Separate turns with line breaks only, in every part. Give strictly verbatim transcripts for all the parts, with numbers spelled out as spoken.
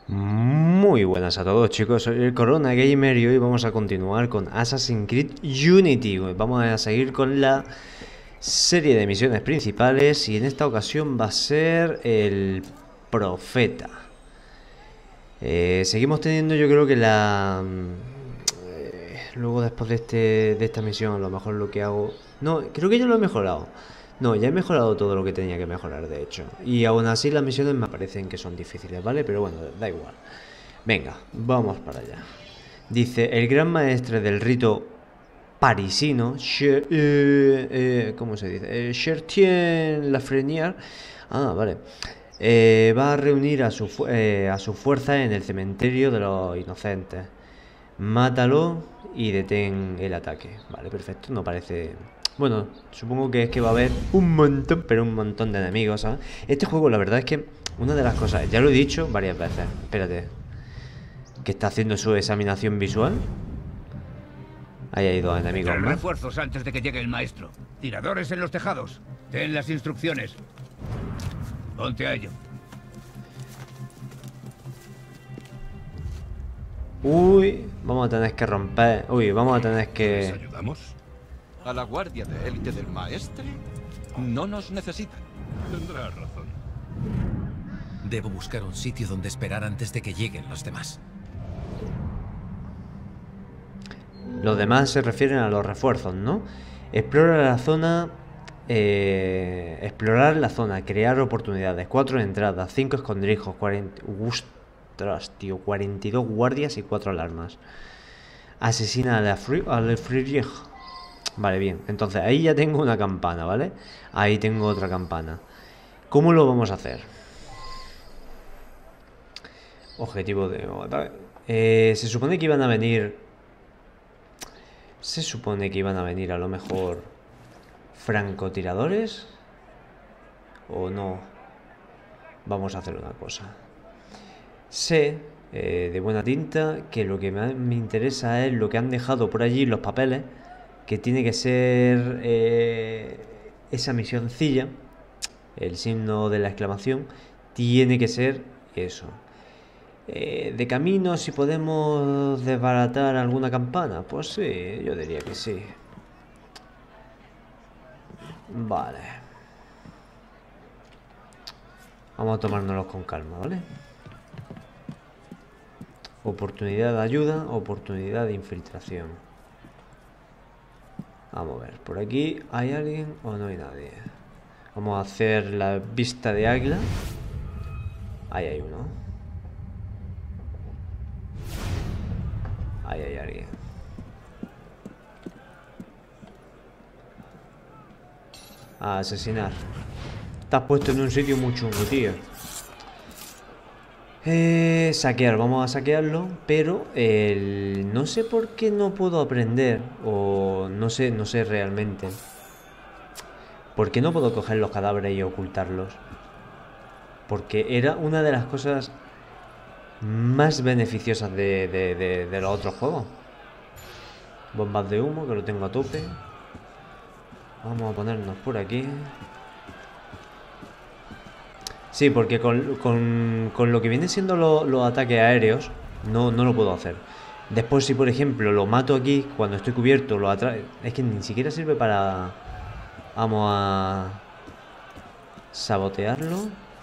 Muy buenas a todos, chicos, soy el Corona Gamer y hoy vamos a continuar con Assassin's Creed Unity. Vamos a seguir con la serie de misiones principales y en esta ocasión va a ser el Profeta. Eh, seguimos teniendo, yo creo que la... eh, luego después de, este, de esta misión a lo mejor lo que hago... No, creo que ya lo he mejorado. No, ya he mejorado todo lo que tenía que mejorar, de hecho. Y aún así las misiones me parecen que son difíciles, ¿vale? Pero bueno, da igual. Venga, vamos para allá. Dice, el gran maestre del rito parisino, Cher, eh, eh, ¿cómo se dice? Eh, Chertien Lafrenière. Ah, vale. Eh, va a reunir a su, eh, a su fuerza en el cementerio de los inocentes. Mátalo y detén el ataque. Vale, perfecto, no parece... Bueno, supongo que es que va a haber un montón, pero un montón de enemigos, ¿sabes? Este juego, la verdad es que una de las cosas, ya lo he dicho varias veces, espérate, que está haciendo su examinación visual. Ahí hay dos enemigos
Traer
más.
refuerzos antes de que llegue el maestro. Tiradores en los tejados. Ten las instrucciones. Ponte a ello.
Uy, vamos a tener que romper. Uy, vamos a tener
¿Les
que...
ayudamos? ¿A la guardia de élite del maestre? No nos necesitan.
Tendrás razón.
Debo buscar un sitio donde esperar antes de que lleguen los demás.
Los demás se refieren a los refuerzos, ¿no? Explora la zona... Eh, explorar la zona, crear oportunidades. Cuatro entradas, cinco escondrijos, cuarenta... Ostras, tío, cuarenta y dos guardias y cuatro alarmas. Asesina a la Fririeg. Vale, bien. Entonces, ahí ya tengo una campana, ¿vale? Ahí tengo otra campana. ¿Cómo lo vamos a hacer? Objetivo de... Eh, se supone que iban a venir... Se supone que iban a venir a lo mejor... francotiradores. ¿O no? Vamos a hacer una cosa. Sé, eh, de buena tinta, que lo que me, me interesa es lo que han dejado por allí, los papeles, que tiene que ser eh, esa misioncilla, el signo de la exclamación, tiene que ser eso. Eh, de camino, si podemos desbaratar alguna campana, pues sí, yo diría que sí. Vale. Vamos a tomárnoslos con calma, ¿vale? Oportunidad de ayuda, oportunidad de infiltración. Vamos a ver, ¿por aquí hay alguien o no hay nadie? Vamos a hacer la vista de águila. Ahí hay uno. Ahí hay alguien. A asesinar. Estás puesto en un sitio muy chungo, tío. Eh, saquear, vamos a saquearlo, pero el... no sé por qué no puedo aprender, o no sé, no sé realmente. ¿Por qué no puedo coger los cadáveres y ocultarlos? Porque era una de las cosas más beneficiosas de, de, de, de los otros juegos. Bombas de humo, que lo tengo a tope. Vamos a ponernos por aquí. Sí, porque con, con, con lo que vienen siendo lo, los ataques aéreos, no, no lo puedo hacer. Después, si por ejemplo lo mato aquí, cuando estoy cubierto, lo atrae. Es que ni siquiera sirve para... Vamos a... sabotearlo.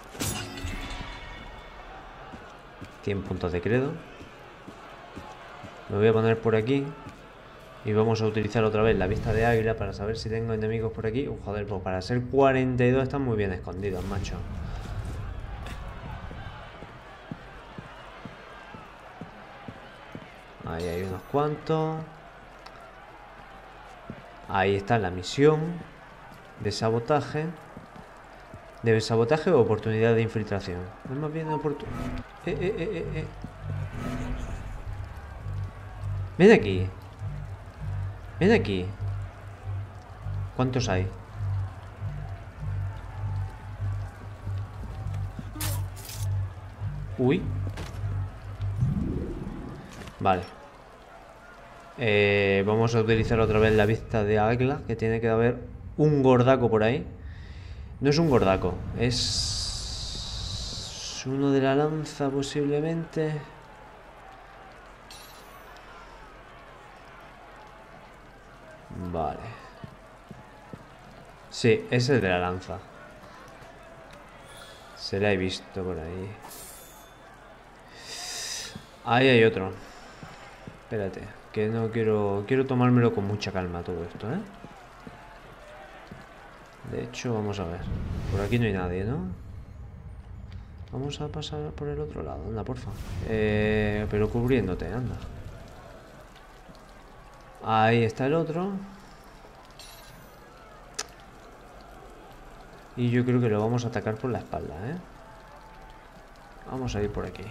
cien puntos de credo. Me voy a poner por aquí. Y vamos a utilizar otra vez la vista de águila para saber si tengo enemigos por aquí. Uh, joder, pues para ser cuarenta y dos están muy bien escondidos, macho. Ahí hay unos cuantos. Ahí está la misión de sabotaje. ¿De sabotaje o oportunidad de infiltración? Es más bien oportunidad. Eh, eh, eh, eh, eh. Ven aquí. Ven aquí. ¿Cuántos hay? Uy. Vale. Eh, vamos a utilizar otra vez la vista de águila, que tiene que haber un gordaco por ahí. No es un gordaco, es Uno de la lanza posiblemente. Vale. Sí, ese es el de la lanza. Se la he visto por ahí. Ahí hay otro. Espérate, que no quiero... Quiero tomármelo con mucha calma todo esto, ¿eh? De hecho, vamos a ver. Por aquí no hay nadie, ¿no? Vamos a pasar por el otro lado, anda, porfa. Eh, pero cubriéndote, anda. Ahí está el otro. Y yo creo que lo vamos a atacar por la espalda, ¿eh? Vamos a ir por aquí.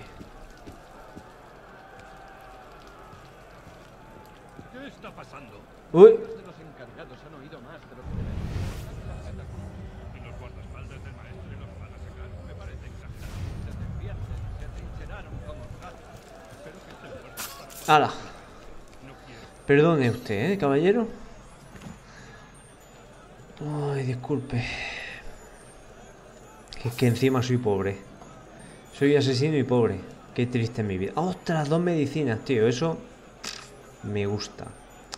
¿Qué está pasando?
¡Uy!
Los encargados han oído más de lo que... Y los guardaespaldas del maestro y los van a sacar. Me parece exagerado. Se despierten, se trincheraron como ratas. Espero que estén fuertes para...
¡Hala! Perdone usted, ¿eh, caballero? Ay, disculpe. Es que encima soy pobre. Soy asesino y pobre. Qué triste es mi vida. ¡Ostras! Dos medicinas, tío. Eso me gusta.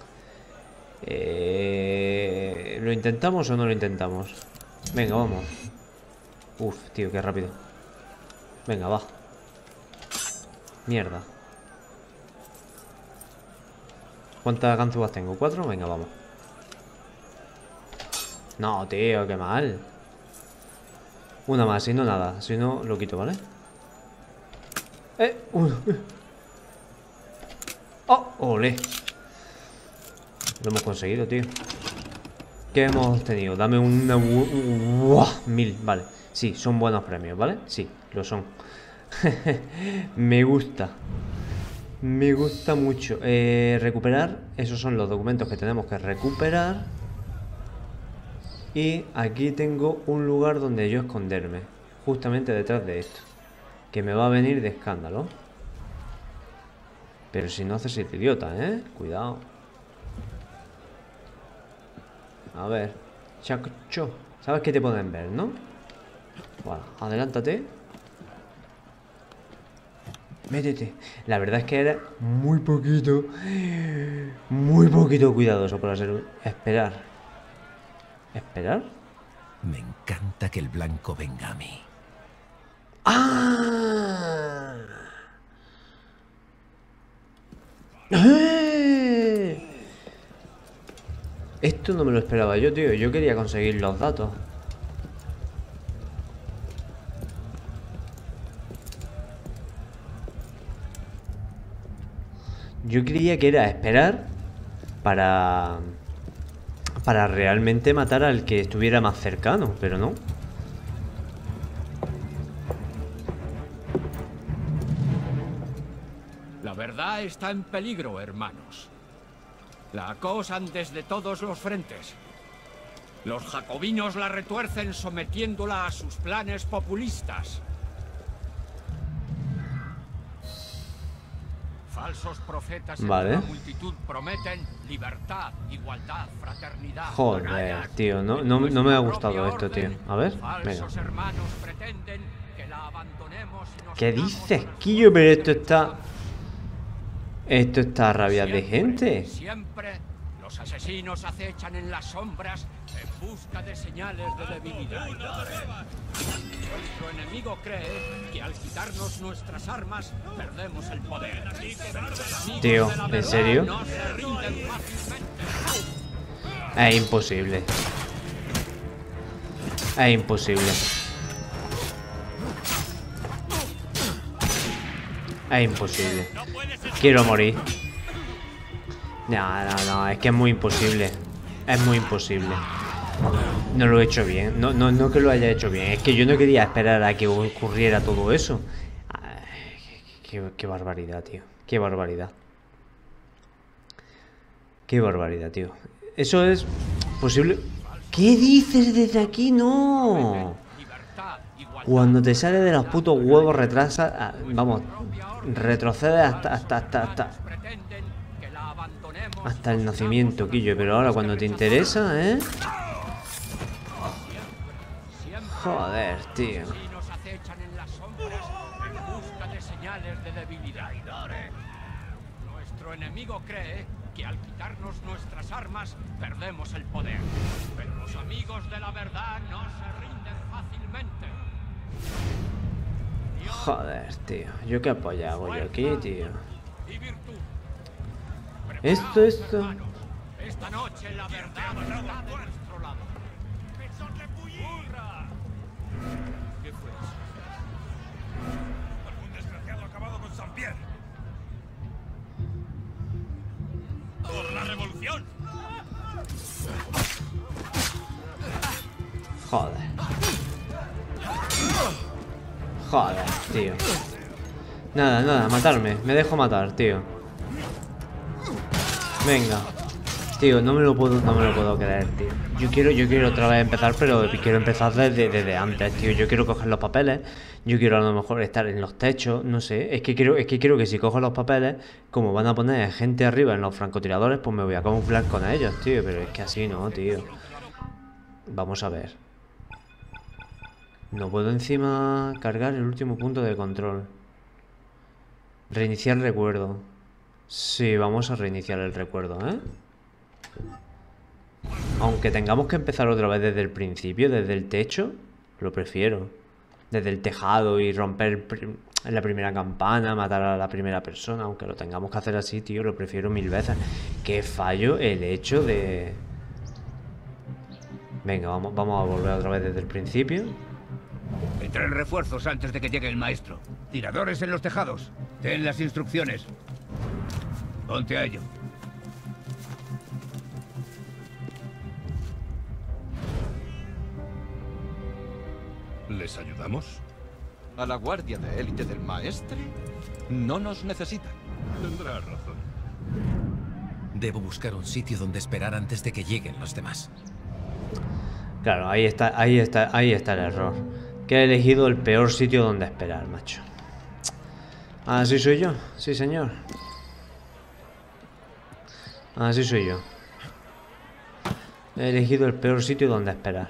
Eh... ¿Lo intentamos o no lo intentamos? Venga, vamos. Uf, tío, qué rápido. Venga, va. Mierda. ¿Cuántas ganzúas tengo? ¿Cuatro? Venga, vamos. No, tío, qué mal. Una más, si no nada. Si no, lo quito, ¿vale? Eh, uh. Oh, ole. Lo hemos conseguido, tío. ¿Qué hemos tenido? Dame una... Uh, mil, vale. Sí, son buenos premios, ¿vale? Sí, lo son. Me gusta. Me gusta mucho. eh, Recuperar. Esos son los documentos que tenemos que recuperar. Y aquí tengo un lugar donde yo esconderme. Justamente detrás de esto. Que me va a venir de escándalo. Pero si no haces el idiota, ¿eh? Cuidado. A ver. Chacho. ¿Sabes que te pueden ver, no? Bueno, adelántate. Métete. La verdad es que era muy poquito. Muy poquito cuidadoso para ser... Esperar. ¿Esperar?
Me encanta que el blanco venga a mí.
¡Ah! ¡Eh! Esto no me lo esperaba yo, tío. Yo quería conseguir los datos. Yo creía que era esperar para... para realmente matar al que estuviera más cercano, pero no.
La verdad está en peligro, hermanos. La acosan desde todos los frentes. Los jacobinos la retuercen sometiéndola a sus planes populistas. Falsos profetas en
Vale.
la multitud prometen libertad, igualdad, fraternidad.
Joder, tío, no, no, no me ha gustado esto, tío. A ver, venga.
Falsos hermanos pretenden que la abandonemos y nos
¿Qué
unamos
dices,
unos
Quillo?
con
Pero
otros.
esto está... Esto está a rabia de
Siempre,
gente.
Siempre los asesinos acechan en las sombras en busca de señales de debilidad. Nuestro enemigo cree que al quitarnos nuestras armas perdemos el poder. Pero los amigos
Tío,
de la
¿en
verdad
serio?
no se rinden fácilmente.
Es imposible. Es imposible. Es imposible. Quiero morir. No, no, no, es que es muy imposible. Es muy imposible. No lo he hecho bien. No, no, no que lo haya hecho bien. Es que yo no quería esperar a que ocurriera todo eso. Ay, qué, qué, qué barbaridad, tío. Qué barbaridad. Qué barbaridad, tío. Eso es posible. ¿Qué dices desde aquí? No. Cuando te sale de los putos huevos retrasa, ah, vamos, retrocede hasta hasta hasta hasta hasta el nacimiento, Quillo. Pero ahora cuando te interesa, ¿eh? Joder, tío.
Nos acechan en las sombras señales de debilidad. Nuestro enemigo cree que al quitarnos nuestras armas perdemos el poder. Pero los amigos de la verdad no se rinden fácilmente. Dios,
Joder, tío. Yo qué apoyo hago yo aquí, tío.
y virtud.
Esto,
Preparaos,
esto.
hermanos. Esta noche la verdad está de nuestro lado.
¿Qué fue eso? Algún desgraciado ha acabado con San Pierre. ¡Por la revolución!
Joder. Joder, tío. Nada, nada, matarme. Me dejo matar, tío. Venga. Tío, no me lo puedo, no me lo puedo creer, tío. Yo quiero, yo quiero otra vez empezar, pero quiero empezar desde, desde antes, tío. Yo quiero coger los papeles. Yo quiero a lo mejor estar en los techos, no sé. Es que quiero, es que quiero que si cojo los papeles, como van a poner gente arriba en los francotiradores, pues me voy a camuflar con ellos, tío. Pero es que así no, tío. Vamos a ver. No puedo encima cargar el último punto de control. Reiniciar recuerdo. Sí, vamos a reiniciar el recuerdo, ¿eh? Aunque tengamos que empezar otra vez desde el principio, desde el techo, lo prefiero. Desde el tejado y romper en la primera campana, matar a la primera persona, aunque lo tengamos que hacer así, tío, lo prefiero mil veces. Qué fallo el hecho de... Venga, vamos, vamos a volver otra vez desde el principio.
Entren refuerzos antes de que llegue el maestro. Tiradores en los tejados. Ten las instrucciones. Ponte a ello.
¿Les ayudamos?
A la guardia de élite del maestre no nos necesitan.
Tendrás razón.
Debo buscar un sitio donde esperar antes de que lleguen los demás.
Claro, ahí está, ahí está, ahí está el error. Que he elegido el peor sitio donde esperar, macho. Así soy yo, sí señor. Así soy yo. He elegido el peor sitio donde esperar.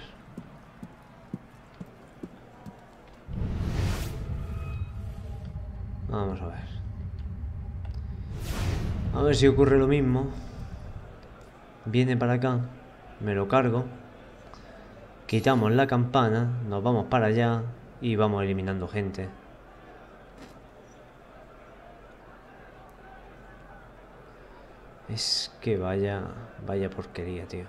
Vamos a ver. A ver si ocurre lo mismo. Viene para acá. Me lo cargo. Quitamos la campana. Nos vamos para allá. Y vamos eliminando gente. Es que vaya... Vaya porquería, tío.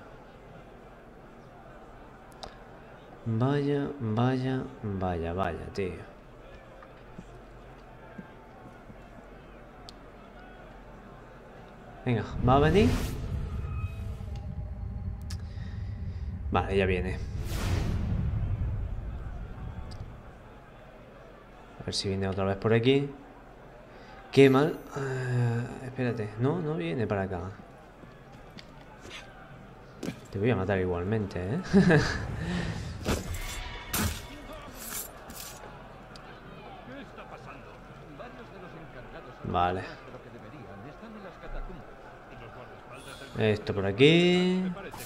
Vaya, vaya, vaya, vaya, tío. Venga, ¿va a venir? Vale, ya viene. A ver si viene otra vez por aquí. Qué mal. Uh, espérate, no, no viene para acá. Te voy a matar igualmente, ¿eh? Vale. Esto por aquí.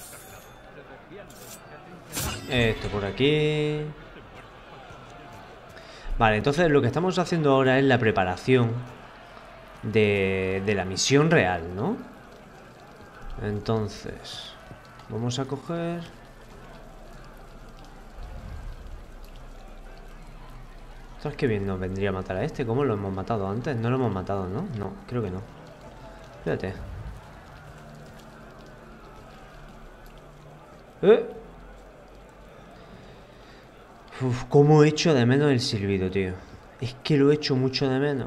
Esto por aquí. Vale, entonces lo que estamos haciendo ahora es la preparación de, de la misión real, ¿no? Entonces vamos a coger... ¿Sabes qué bien nos vendría a matar a este? ¿Cómo lo hemos matado antes? No lo hemos matado, ¿no? No, creo que no. Fíjate. ¿Eh? Uf, cómo he hecho de menos el silbido, tío. Es que lo he hecho mucho de menos.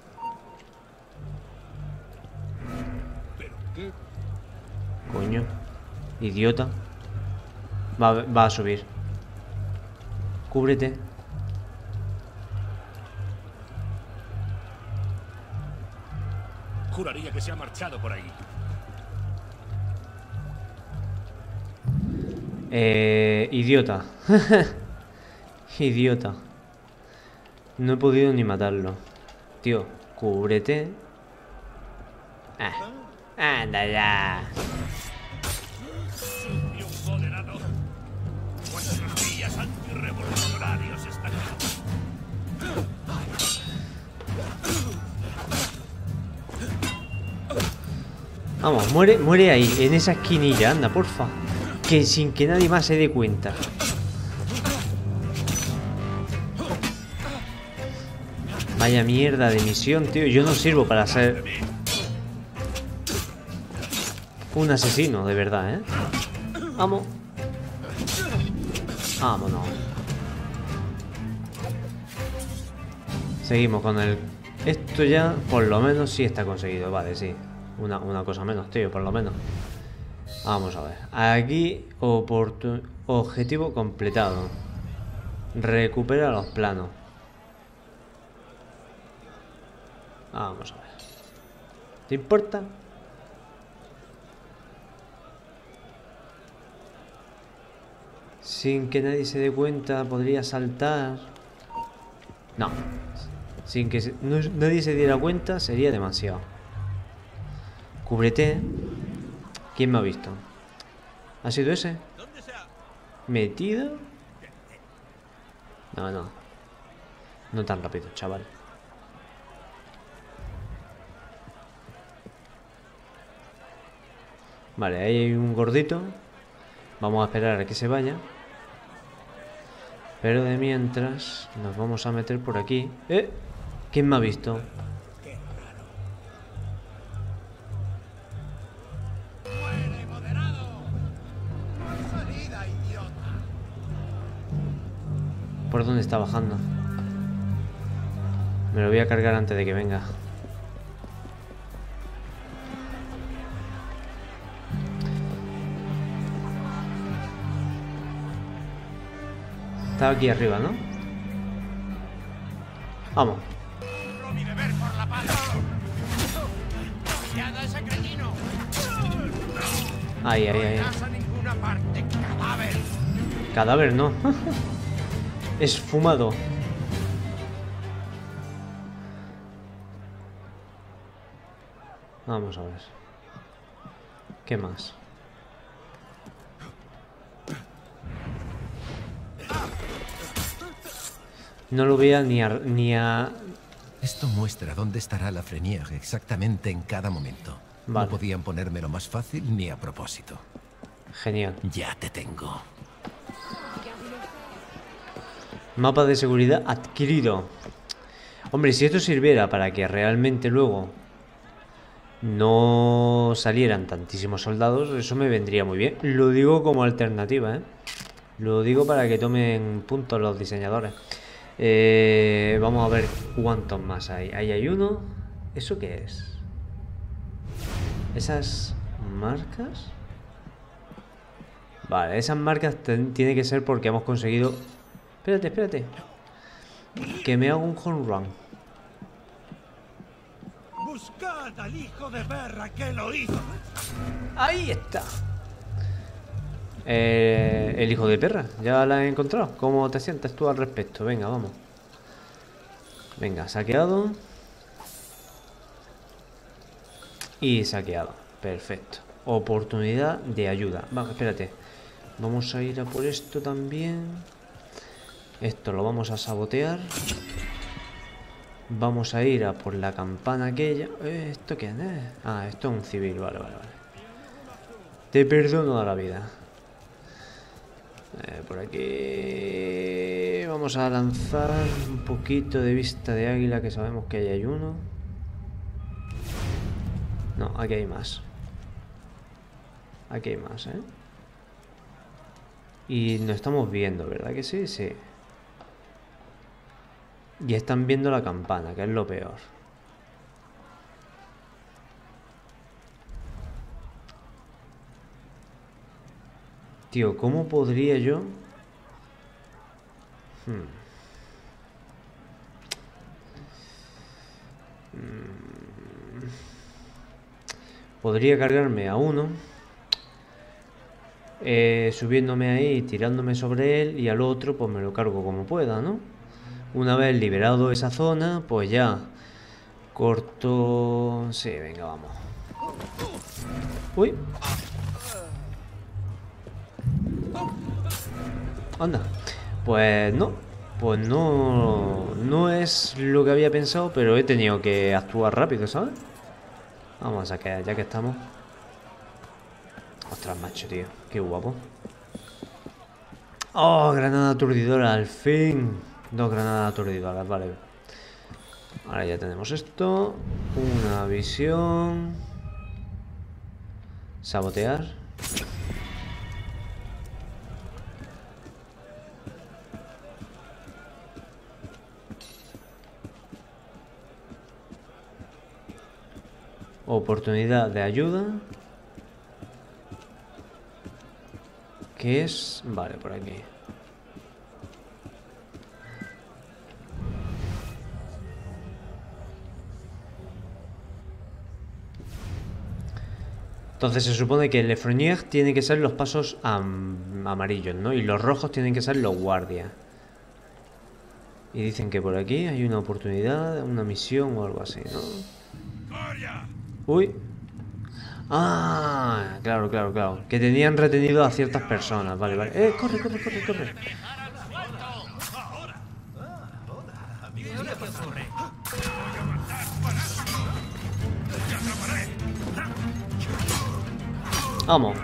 ¿Pero qué?
Coño. Idiota. Va, va a subir. Cúbrete.
Juraría que se ha marchado por ahí.
Eh... Idiota. Idiota. No he podido ni matarlo. Tío, cúbrete. Ah. Anda ya.
Sucio condenado. Vuestros días antirrevolucionarios están aquí.
Vamos, muere, muere ahí, en esa esquinilla, anda, porfa. Que sin que nadie más se dé cuenta. Vaya mierda de misión, tío. Yo no sirvo para ser un asesino, de verdad, ¿eh? Vamos. Vámonos. Seguimos con el... Esto ya, por lo menos, sí está conseguido. Vale, sí. Una, una cosa menos, tío, por lo menos. Vamos a ver. Aquí, oportun... objetivo completado. Recupera los planos. Vamos a ver. ¿Te importa? Sin que nadie se dé cuenta, podría saltar. No. Sin que se... no, nadie se diera cuenta, sería demasiado. Cúbrete. ¿Quién me ha visto? ¿Ha sido ese? ¿Metido? No, no. No tan rápido, chaval. Vale, ahí hay un gordito. Vamos a esperar a que se vaya. Pero de mientras nos vamos a meter por aquí. ¿Eh? ¿Quién me ha visto? ¿Por dónde está bajando? Me lo voy a cargar antes de que venga. Estaba aquí arriba, ¿no? Vamos. Ahí, ahí, ahí. Cadáver no. Es fumado. Vamos a ver. ¿Qué más? No lo veía ni a, ni a...
Esto muestra dónde estará la Frenier exactamente en cada momento.
Vale.
No podían ponérmelo más fácil ni a propósito.
Genial.
Ya te tengo.
Mapa de seguridad adquirido. Hombre, si esto sirviera para que realmente luego no salieran tantísimos soldados, eso me vendría muy bien. Lo digo como alternativa, ¿eh? Lo digo para que tomen puntos los diseñadores. Eh, vamos a ver cuántos más hay. Ahí hay uno. ¿Eso qué es? ¿Esas marcas? Vale, esas marcas tiene que ser porque hemos conseguido... Espérate, espérate. Que me hago un home run.
Buscad al hijo de perra que lo hizo.
Ahí está. Eh, el hijo de perra, ya la he encontrado. ¿Cómo te sientes tú al respecto? Venga, vamos. Venga, saqueado. Y saqueado. Perfecto. Oportunidad de ayuda. Vamos, espérate. Vamos a ir a por esto también. Esto lo vamos a sabotear. Vamos a ir a por la campana aquella. Eh, ¿Esto qué es? Ah, esto es un civil. Vale, vale, vale. Te perdono a la vida. Eh, por aquí vamos a lanzar un poquito de vista de águila, que sabemos que ahí hay uno. No, aquí hay más. Aquí hay más, ¿eh? Y nos estamos viendo, ¿verdad que sí? Sí. Y están viendo la campana, que es lo peor. Tío, ¿cómo podría yo? Hmm. Hmm. Podría cargarme a uno, eh, subiéndome ahí, tirándome sobre él, y al otro pues me lo cargo como pueda, ¿no? Una vez liberado esa zona, pues ya corto... Sí, venga, vamos. Uy. Anda. Pues no. Pues no... No es lo que había pensado, pero he tenido que actuar rápido, ¿sabes? Vamos a saquear, ya que estamos. Ostras, macho, tío. Qué guapo. Oh, granada aturdidora, al fin. Dos granadas aturdidoras, vale. Ahora ya tenemos esto. Una visión. Sabotear. Oportunidad de ayuda. ¿Qué es? Vale, por aquí. Entonces se supone que el Lefronier tiene que ser los pasos am amarillos, ¿no? Y los rojos tienen que ser los guardias. Y dicen que por aquí hay una oportunidad, una misión o algo así, ¿no? Uy. Ah, claro, claro, claro. Que tenían retenido a ciertas personas. Vale, vale. Eh, corre, corre, corre, corre. Vamos.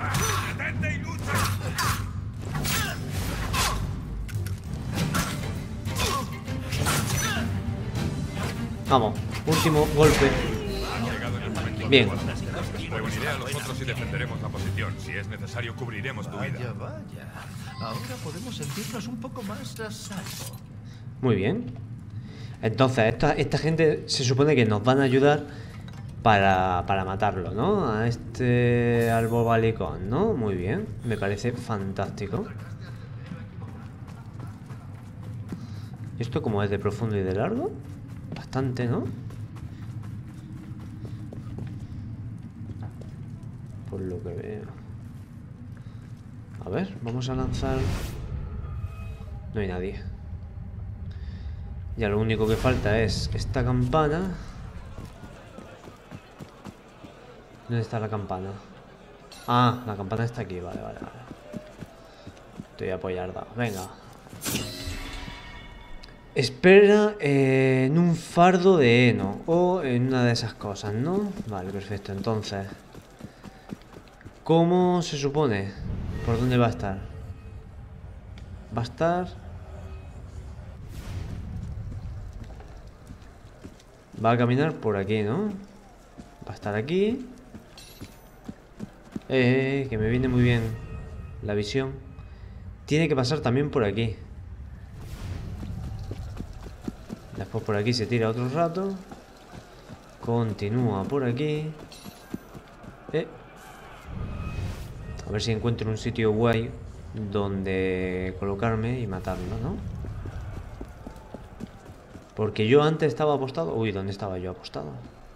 Vamos. Último golpe. Bien.
Reuniré a los otros y defenderemos la posición. Si es necesario, cubriremos tu vida.
Vaya, vaya. Ahora podemos sentirnos un poco más a salvo.
Muy bien. Entonces, esta, esta gente se supone que nos van a ayudar para, para matarlo, ¿no? A este albobalicón, ¿no? Muy bien. Me parece fantástico. ¿Esto como es de profundo y de largo? Bastante, ¿no? Por lo que veo. A ver, vamos a lanzar. No hay nadie. Ya lo único que falta es esta campana. ¿Dónde está la campana? Ah, la campana está aquí, vale, vale, vale. Te voy a apoyar, da. Venga. Espera eh, en un fardo de heno o en una de esas cosas, ¿no? Vale, perfecto. Entonces, ¿cómo se supone? ¿Por dónde va a estar? Va a estar... Va a caminar por aquí, ¿no? Va a estar aquí. Eh, que me viene muy bien la visión. Tiene que pasar también por aquí. Después por aquí se tira otro rato. Continúa por aquí. Eh. A ver si encuentro un sitio guay donde colocarme y matarlo, ¿no? Porque yo antes estaba apostado... Uy, ¿dónde estaba yo apostado?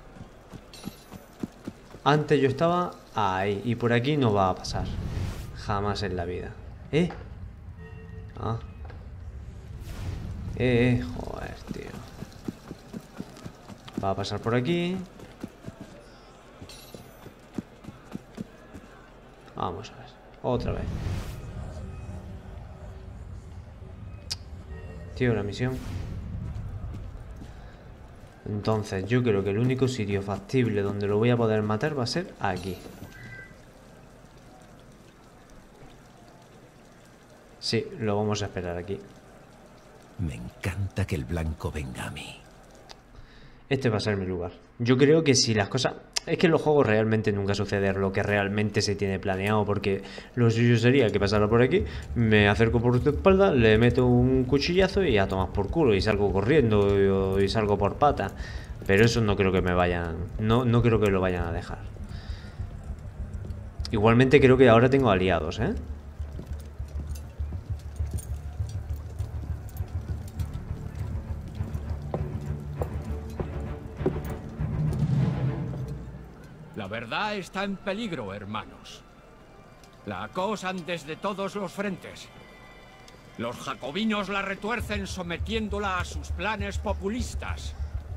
Antes yo estaba ahí. Y por aquí no va a pasar. Jamás en la vida. ¿Eh? Ah. Eh, eh. Joder, tío. Va a pasar por aquí. Vamos a ver. Otra vez. Tío, la misión. Entonces yo creo que el único sitio factible donde lo voy a poder matar va a ser aquí. Sí, lo vamos a esperar aquí.
Me encanta que el blanco venga a mí.
Este va a ser mi lugar. Yo creo que si las cosas... Es que en los juegos realmente nunca sucede lo que realmente se tiene planeado, porque lo suyo sería que pasara por aquí, me acerco por tu espalda, le meto un cuchillazo y a tomar por culo y salgo corriendo y, y salgo por pata. Pero eso no creo que me vayan... No, no creo que lo vayan a dejar. Igualmente creo que ahora tengo aliados, ¿eh?
La verdad está en peligro, hermanos. La acosan desde todos los frentes. Los jacobinos la retuercen sometiéndola a sus planes populistas.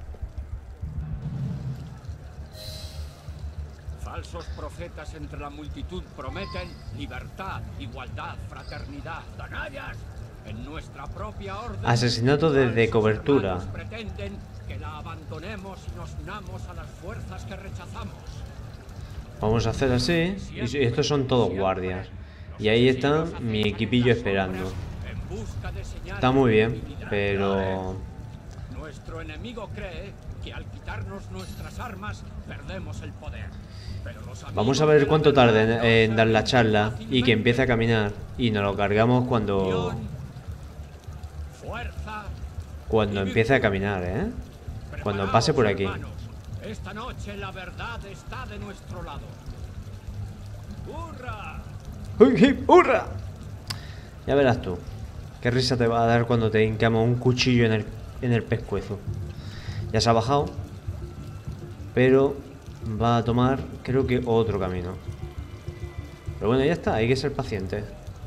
Falsos profetas entre la multitud prometen libertad, igualdad, fraternidad. ¡Canallas! En nuestra propia orden...
Asesinato desde cobertura.
Pretenden que la abandonemos y nos unamos a las fuerzas que rechazamos.
Vamos a hacer así. Y estos son todos guardias. Y ahí está mi equipillo esperando. Está muy bien, pero...
Nuestro enemigo cree que al quitarnos nuestras armas perdemos el poder. Pero los
Vamos a ver cuánto tarda en, en dar la charla y que empiece a caminar. Y nos lo cargamos cuando... Cuando empiece a caminar, ¿eh? Cuando pase por aquí.
Esta noche la verdad está de nuestro lado. ¡Hurra!
¡Uy, hurra! Ya verás tú. Qué risa te va a dar cuando te hincamos un cuchillo en el, en el pescuezo. Ya se ha bajado. Pero va a tomar, creo que otro camino. Pero bueno, ya está, hay que ser paciente.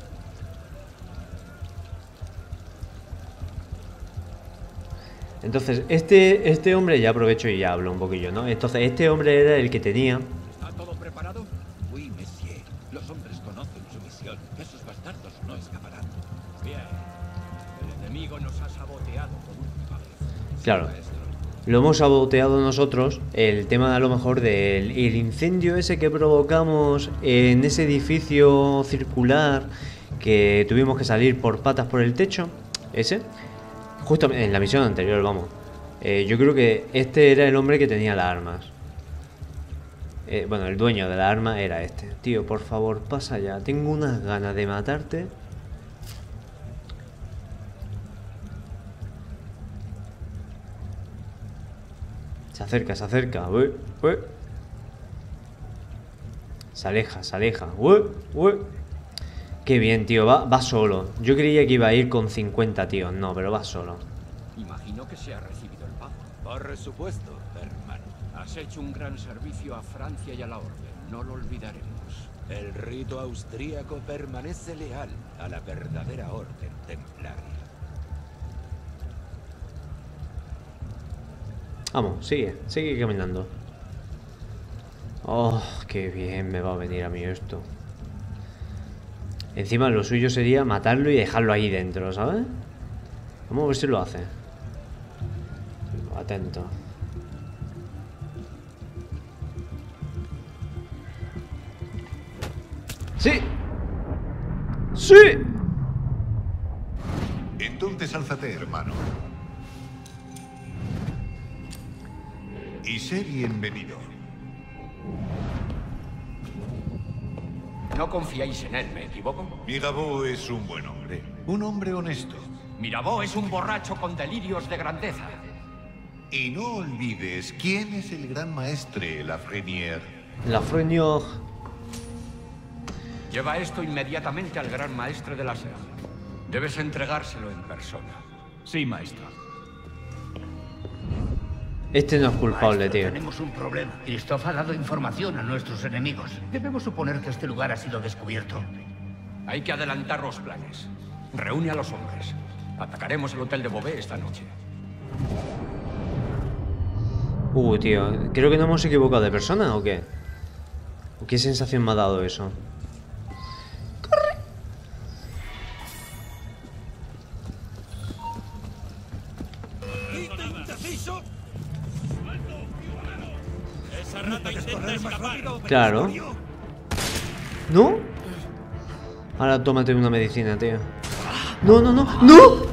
Entonces, este, este hombre, ya aprovecho y ya hablo un poquillo, ¿no? Entonces, este hombre era el que tenía...
¿Está todo preparado?
Oui, monsieur. Los hombres conocen su misión. Esos bastardos no escaparán.
Bien. El enemigo nos ha saboteado por última vez.
Claro. Lo hemos saboteado nosotros, el tema a lo mejor del el incendio ese que provocamos en ese edificio circular que tuvimos que salir por patas por el techo, ese, justo en la misión anterior, vamos. Eh, yo creo que este era el hombre que tenía las armas. Eh, bueno, el dueño de la arma era este. Tío, por favor, pasa ya, tengo unas ganas de matarte. Se acerca, se acerca. Ué, ué. Se aleja, se aleja. Ué, ué. Qué bien, tío. Va, va solo. Yo creía que iba a ir con cincuenta tíos. No, pero va solo.
Imagino que se ha recibido el pago.
Por supuesto, hermano.
Has hecho un gran servicio a Francia y a la Orden. No lo olvidaremos.
El rito austríaco permanece leal a la verdadera orden templaria.
Vamos, sigue, sigue caminando. Oh, qué bien me va a venir a mí esto. Encima lo suyo sería matarlo y dejarlo ahí dentro, ¿sabes? Vamos a ver si lo hace. Atento. ¡Sí! ¡Sí!
Entonces álzate, hermano. Y sé bienvenido.
No confiáis en él, ¿me equivoco?
Mirabeau es un buen hombre. Un hombre honesto.
Mirabeau es un borracho con delirios de grandeza.
Y no olvides quién es el gran maestre Lafrenière.
Lafrenière.
Lleva esto inmediatamente al gran maestre de la Ser. Debes entregárselo en persona.
Sí, maestro.
Este no es culpable,
Maestro,
tío.
Tenemos un problema. Christophe ha dado información a nuestros enemigos. Debemos suponer que este lugar ha sido descubierto.
Hay que adelantar los planes. Reúne a los hombres. Atacaremos el hotel de Beauvais esta noche.
Uh, tío. Creo que nos hemos equivocado de persona, ¿o qué? ¿O qué sensación me ha dado eso? Claro. ¿No? Ahora tómate una medicina, tío. No, no, no. ¡No!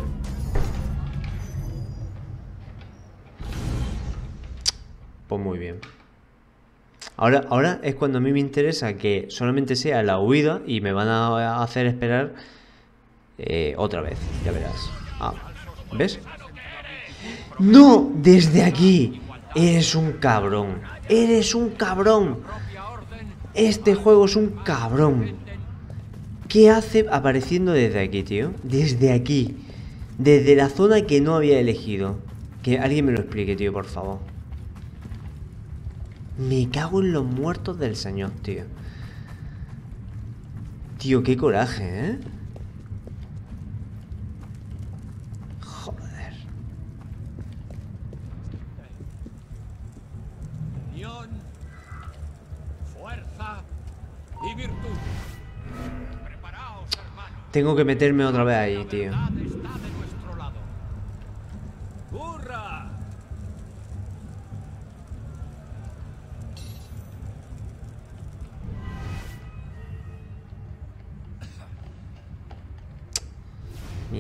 Pues muy bien. Ahora, ahora es cuando a mí me interesa que solamente sea la huida y me van a hacer esperar eh, otra vez. Ya verás. Ah, ¿ves? ¡No! Desde aquí. Eres un cabrón. Eres un cabrón. Este juego es un cabrón. ¿Qué hace apareciendo desde aquí, tío? Desde aquí. Desde la zona que no había elegido. Que alguien me lo explique, tío, por favor. Me cago en los muertos del señor, tío. Tío, qué coraje, ¿eh? Joder.
Unión, fuerza y virtud. Preparaos, hermanos.
Tengo que meterme otra vez ahí, tío.
La verdad está de nuestro lado. ¡Hurra!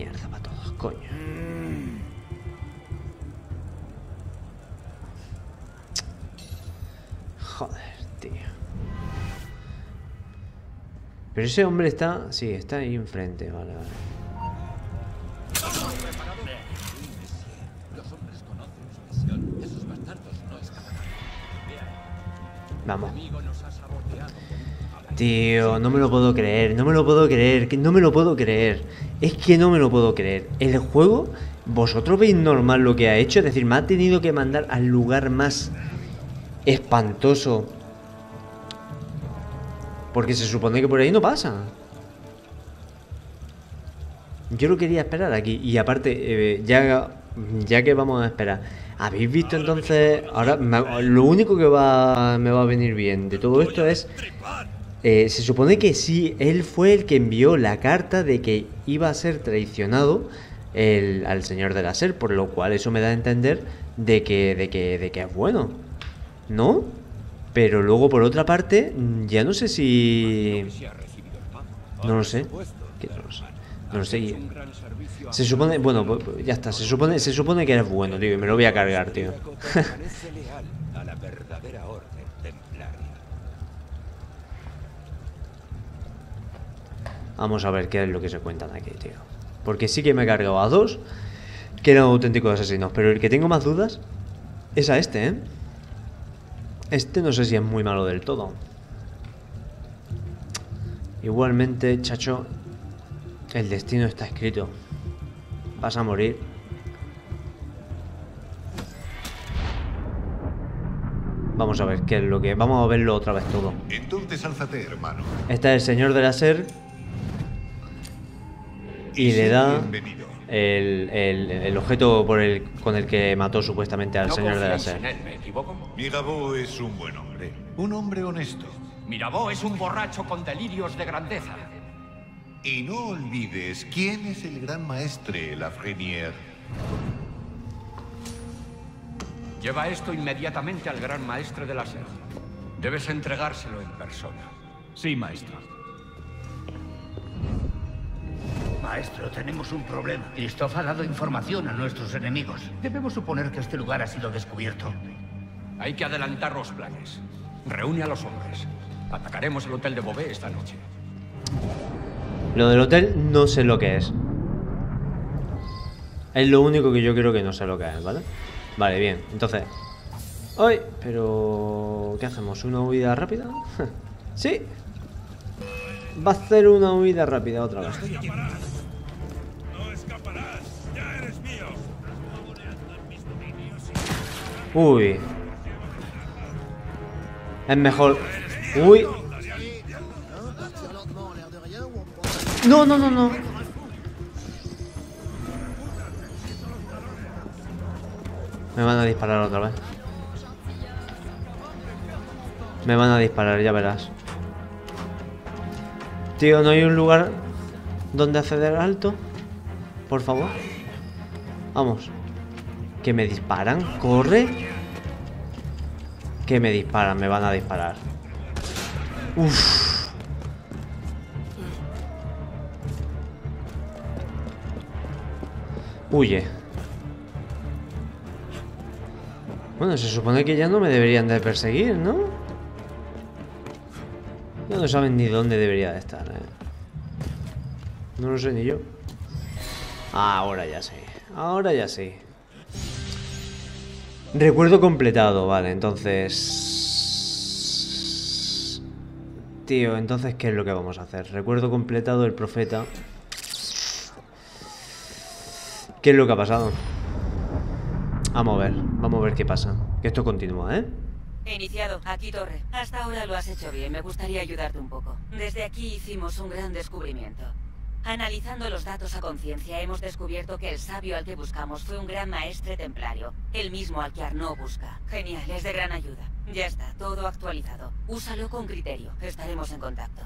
mierda para todos, coño. Joder, tío. Pero ese hombre está... Sí, está ahí enfrente, vale, vale. Vamos. Tío, no me lo puedo creer, no me lo puedo creer, que no me lo puedo creer. Es que no me lo puedo creer. El juego, vosotros veis normal lo que ha hecho, es decir, me ha tenido que mandar al lugar más espantoso. Porque se supone que por ahí no pasa. Yo lo quería esperar aquí. Y aparte, eh, ya, ya que vamos a esperar, ¿habéis visto entonces? Ahora, me, lo único que va, me va a venir bien de todo esto es... Eh, se supone que sí, él fue el que envió la carta de que iba a ser traicionado el, al señor de la S E R, por lo cual eso me da a entender de que, de que, de que es bueno, ¿no? Pero luego por otra parte, ya no sé si... No lo sé. ¿Qué? No lo sé. No lo sé. Se supone... Bueno, pues ya está. Se supone, se supone que eres bueno, tío. Y me lo voy a cargar, tío. Vamos a ver qué es lo que se cuentan aquí, tío. Porque sí que me he cargado a dos que eran auténticos asesinos. Pero el que tengo más dudas es a este, ¿eh? Este no sé si es muy malo del todo. Igualmente, chacho, el destino está escrito. Vas a morir. Vamos a ver qué es lo que... Vamos a verlo otra vez todo.
Entonces álzate, hermano.
Este es el señor de la S E R. Y, y le da el, el, el objeto por el, con el que mató supuestamente al no señor de la S E R.
¿Me equivoco?
Mirabeau es un buen hombre. Un hombre honesto.
Mirabeau es un borracho con delirios de grandeza.
Y no olvides quién es el gran maestre Lafrenière.
Lleva esto inmediatamente al gran maestre de la S E R. Debes entregárselo en persona.
Sí, maestro.
Maestro, tenemos un problema. Christophe ha dado información a nuestros enemigos. Debemos suponer que este lugar ha sido descubierto.
Hay que adelantar los planes. Reúne a los hombres. Atacaremos el hotel de Beauvais esta noche.
Lo del hotel no sé lo que es. Es lo único que yo creo que no sé lo que es, ¿vale? Vale, bien. Entonces... ¡Ay! Pero... ¿qué hacemos? ¿Una huida rápida? ¡Sí! Va a hacer una huida rápida otra vez.
No escaparás, ya eres mío.
Uy. Es mejor. Uy. No, no, no, no. Me van a disparar otra vez. Me van a disparar, ya verás. Tío, ¿no hay un lugar donde acceder alto? Por favor. Vamos. Que me disparan. Corre. Que me disparan. Me van a disparar. Uff. Huye. Bueno, se supone que ya no me deberían de perseguir, ¿no? Ya no saben ni dónde debería de estar, ¿eh? No lo sé ni yo. Ah, ahora ya sé. Ahora ya sé. Recuerdo completado, vale, entonces... Tío, entonces, ¿qué es lo que vamos a hacer? Recuerdo completado el profeta. ¿Qué es lo que ha pasado? Vamos a ver, vamos a ver qué pasa. Que esto continúa, ¿eh?
Iniciado, aquí Torre. Hasta ahora lo has hecho bien, me gustaría ayudarte un poco. Desde aquí hicimos un gran descubrimiento. Analizando los datos a conciencia, hemos descubierto que el sabio al que buscamos fue un gran maestre templario, el mismo al que Arnaud busca. Genial, es de gran ayuda. Ya está, todo actualizado. Úsalo con criterio, estaremos en contacto.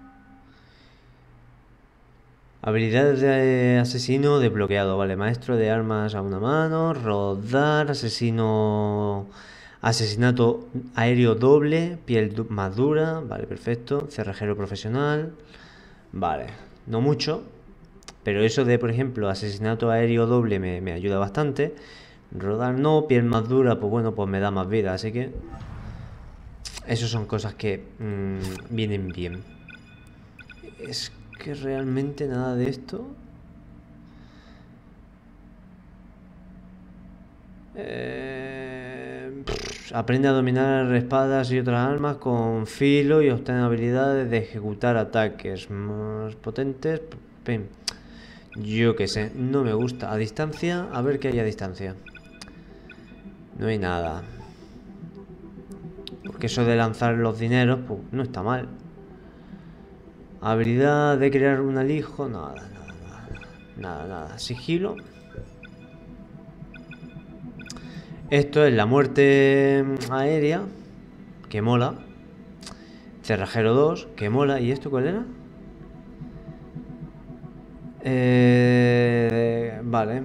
Habilidades de asesino desbloqueado, vale. Maestro de armas a una mano, rodar, asesino... Asesinato aéreo doble, piel du más dura, vale, perfecto. Cerrajero profesional, vale, no mucho, Pero eso de, por ejemplo, asesinato aéreo doble me, me ayuda bastante. Rodar no, piel más dura, pues bueno, pues me da más vida. Así que eso son cosas que mmm, vienen bien. Es que realmente nada de esto... Eh, pff, aprende a dominar espadas y otras armas con filo y obtiene habilidades de ejecutar ataques más potentes. Pim. Yo qué sé, no me gusta. A distancia, a ver qué hay a distancia. No hay nada. Porque eso de lanzar los dineros, pues no está mal. Habilidad de crear un alijo, nada, nada, nada. Nada, nada. Sigilo. Esto es la muerte aérea, que mola. Cerrajero dos, que mola. ¿Y esto cuál era? Eh, vale.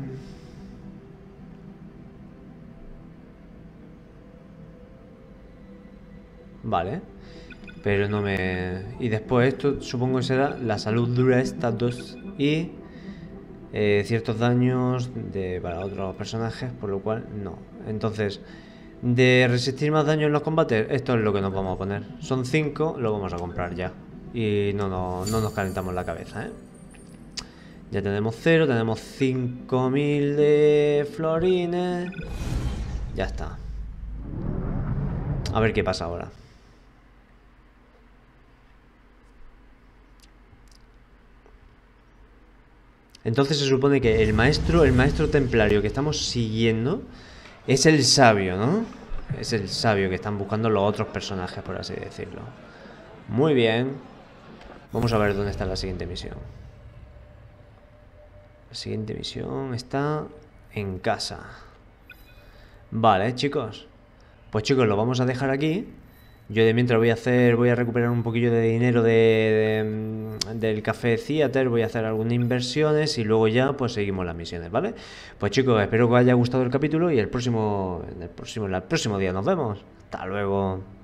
Vale. Pero no me... Y después esto supongo que será la salud dura estatus y eh, ciertos daños de, para otros personajes, por lo cual no. Entonces, de resistir más daño en los combates, esto es lo que nos vamos a poner. Son cinco, lo vamos a comprar ya. Y no, no, no nos calentamos la cabeza, ¿eh? Ya tenemos cero, tenemos cinco mil de florines. Ya está. A ver qué pasa ahora. Entonces se supone que el maestro, el maestro templario que estamos siguiendo es el sabio, ¿no? Es el sabio que están buscando los otros personajes, por así decirlo. Muy bien. Vamos a ver dónde está la siguiente misión. La siguiente misión está en casa. Vale, chicos. Pues chicos, lo vamos a dejar aquí. Yo de mientras voy a hacer, voy a recuperar un poquillo de dinero de, de, del Café Theater, voy a hacer algunas inversiones y luego ya pues seguimos las misiones, ¿vale? Pues chicos, espero que os haya gustado el capítulo y el próximo, el próximo, el próximo día nos vemos. Hasta luego.